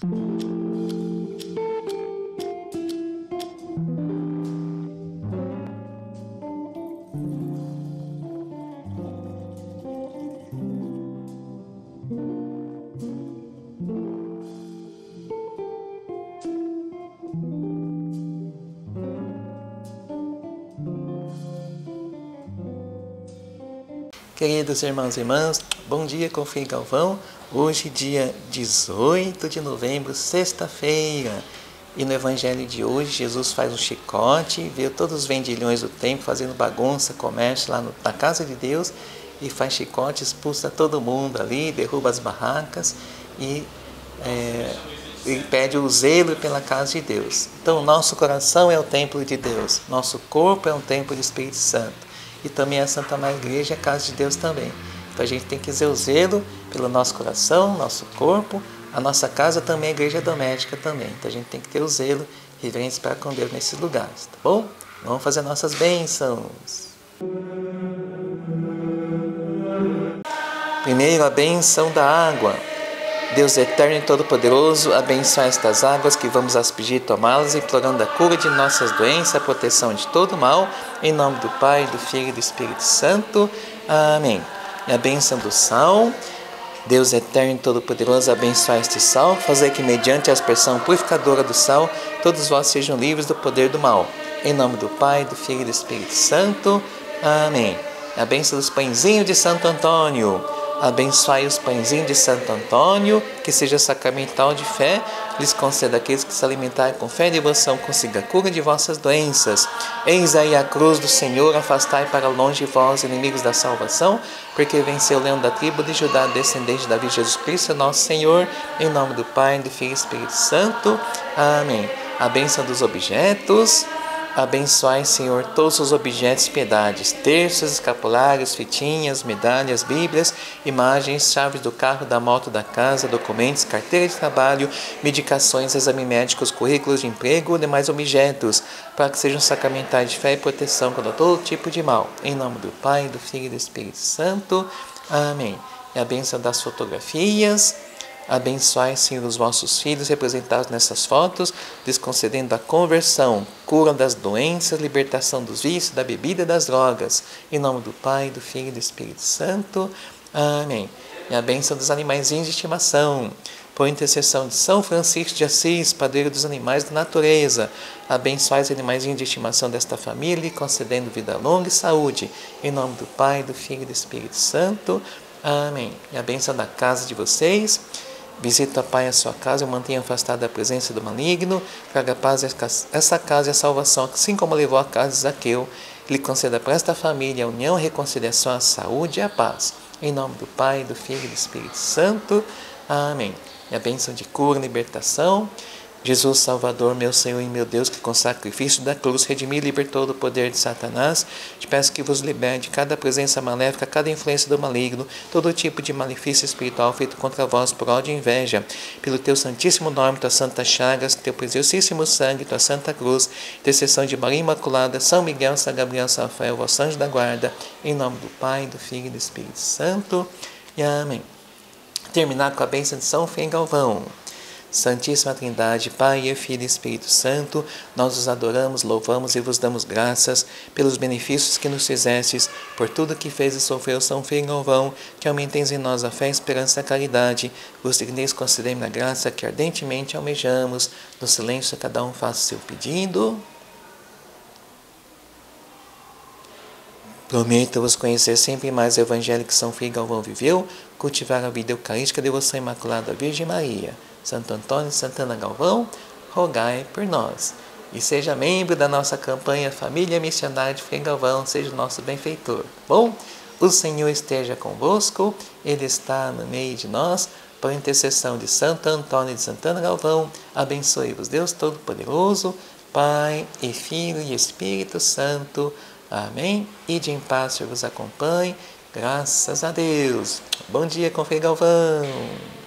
Queridos irmãos e irmãs, bom dia com Frei Galvão. Hoje, dia 18 de novembro, sexta-feira. E no evangelho de hoje, Jesus faz um chicote, vê todos os vendilhões do templo fazendo bagunça, comércio lá na casa de Deus, e faz chicote, expulsa todo mundo ali, derruba as barracas e pede o zelo pela casa de Deus. Então, nosso coração é o templo de Deus, nosso corpo é um templo do Espírito Santo. E também a Santa Mãe Igreja é a casa de Deus também. Então a gente tem que ter o zelo pelo nosso coração, nosso corpo. A nossa casa também é igreja doméstica também. Então a gente tem que ter o zelo reverente para com Deus nesses lugares, tá bom? Vamos fazer nossas bênçãos. Primeiro, a bênção da água. Deus eterno e todo-poderoso, abençoe estas águas que vamos aspergir e tomá-las, implorando a cura de nossas doenças, a proteção de todo mal, em nome do Pai, do Filho e do Espírito Santo. Amém. E a bênção do sal. Deus eterno e todo-poderoso, abençoe este sal, fazer que mediante a aspersão purificadora do sal, todos vós sejam livres do poder do mal. Em nome do Pai, do Filho e do Espírito Santo. Amém. E a bênção dos pãezinhos de Santo Antônio. Abençoai os pãezinhos de Santo Antônio, que seja sacramental de fé, lhes conceda aqueles que se alimentarem com fé e devoção, consiga a cura de vossas doenças. Eis aí a cruz do Senhor, afastai para longe vós, inimigos da salvação, porque venceu o leão da tribo de Judá, descendente de Davi, Jesus Cristo, nosso Senhor, em nome do Pai, do Filho e do Espírito Santo. Amém. A bênção dos objetos. Abençoai, Senhor, todos os objetos de piedades, terços, escapulários, fitinhas, medalhas, bíblias, imagens, chaves do carro, da moto, da casa, documentos, carteira de trabalho, medicações, exames médicos, currículos de emprego e demais objetos, para que sejam sacramentais de fé e proteção contra todo tipo de mal. Em nome do Pai, do Filho e do Espírito Santo. Amém. E a bênção das fotografias. Abençoai, Senhor, os vossos filhos representados nessas fotos, lhes concedendo a conversão, cura das doenças, libertação dos vícios, da bebida e das drogas. Em nome do Pai, do Filho e do Espírito Santo. Amém. E a bênção dos animaizinhos de estimação. Por intercessão de São Francisco de Assis, padroeiro dos animais da natureza, abençoai os animaizinhos de estimação desta família, concedendo vida longa e saúde. Em nome do Pai, do Filho e do Espírito Santo. Amém. E a bênção da casa de vocês. Visita, Pai, a sua casa e mantenha afastada da presença do maligno. Traga paz a essa casa e a salvação, assim como levou a casa de Zaqueu. Ele conceda para esta família a união, a reconciliação, a saúde e a paz. Em nome do Pai, do Filho e do Espírito Santo. Amém. E a bênção de cura e libertação. Jesus, Salvador, meu Senhor e meu Deus, que com o sacrifício da cruz redimiu e libertou do poder de Satanás, te peço que vos liberte de cada presença maléfica, cada influência do maligno, todo tipo de malefício espiritual feito contra vós por ódio e inveja. Pelo teu santíssimo nome, tuas santas chagas, teu preciosíssimo sangue, tua santa cruz, intercessão de Maria Imaculada, São Miguel, São Gabriel, São Rafael, vosso anjo da guarda, em nome do Pai, do Filho e do Espírito Santo. E amém. Terminar com a bênção de São Frei Galvão. Santíssima Trindade, Pai, Filho e Espírito Santo, nós os adoramos, louvamos e vos damos graças pelos benefícios que nos fizestes, por tudo que fez e sofreu São Frei Galvão, que aumenteis em nós a fé, a esperança e a caridade. Vos digneis conceder-me a graça que ardentemente almejamos. No silêncio, cada um faça o seu pedido. Prometo-vos conhecer sempre mais o Evangelho que São Frei Galvão viveu, cultivar a vida eucarística, devoção imaculada à Virgem Maria. Santo Antônio e Santana Galvão, rogai por nós. E seja membro da nossa campanha Família Missionária de Frei Galvão, seja o nosso benfeitor. Bom, o Senhor esteja convosco, Ele está no meio de nós, por intercessão de Santo Antônio e de Santana Galvão, abençoe-vos Deus Todo-Poderoso, Pai e Filho e Espírito Santo. Amém. Ide em paz, Senhor vos acompanhe. Graças a Deus. Bom dia com Frei Galvão.